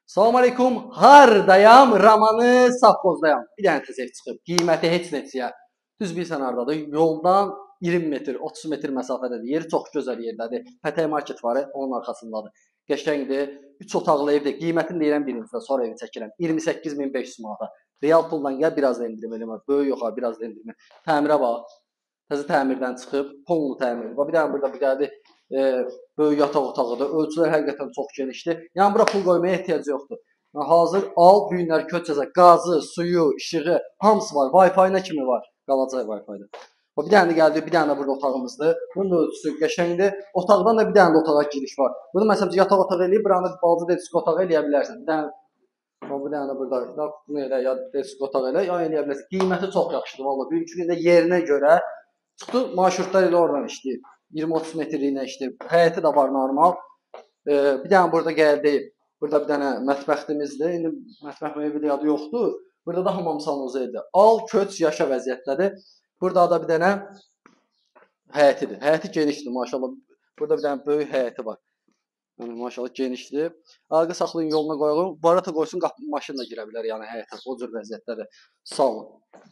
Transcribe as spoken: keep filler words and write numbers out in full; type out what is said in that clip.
Salam aleykum, hardayam, Ramanı Safxozdayam. Bir dənə tez ev çıxıb, qiyməti heç neçəyə. Düz bilirsən hardadır, yoldan iyirmi metr, otuz metr məsafədədir. Yeri çox gözəl yerdədir. Pətək market var, onun arxasındadır. Qəşəngdir, üç otaqlı evdir. Qiymətini deyirəm birinizdə, sonra evi çəkirəm. iyirmi səkkiz min beş yüz manata. Real pulla gəl, biraz da endirim eləmə. Böyük yox ha, biraz da endirim. Təmirə bax. Təzə təmirdən çıxıb, polnu təmir. Bax bir dənə burada bir dənə e, böyük yataq otağıdır. Ölçülər həqiqətən çox genişdir. Yəni bura pul qoymaya ehtiyac yoxdur. Yəni, hazır al, bu günlər köçəcə qazı, suyu, işığı, hamısı var. Wi-Fi-nə kimi var. Qalacaq Wi-Fi-də. Bir dənə də gəldi, bir dənə də burada otağımızdır. Bunun da ölçüsü qəşəngdir. Otaqdan da bir dənə də otağa giriş var. Bunu məsələn yataq otağı eləyib, buranı balaca desko otağı eləyə bilərsən. Bir dənə bu dənə də burada bunu elə ya desko otağı elə, ya eləyə bilərsən. Qiyməti çox yaxşıdır vallahi. Bugünkü gündə yerinə görə çıxdı, marşrutlar elə oradan işləyir. iyirmi otuz metrliyinə işləyir. Həyəti də var normal. Ee, bir dənə burada gəldi. Burada bir dənə mətbəximizdir. İndi mətbəx mövcudi adı yoxdur. Burada da hamam sanuzeydir. Al, köç, yaşa vəziyyətdədir. Burada da bir dənə həyətidir. Həyəti genişdir maşallah. Burada bir dənə böyük həyəti var. Yəni maşallah genişdir. Arqa saxlayın yoluna qoyalım. Barata qoysun, qapı maşın da girə bilər yəni həyətə. O cür vəziyyətdədir. Sağ olun.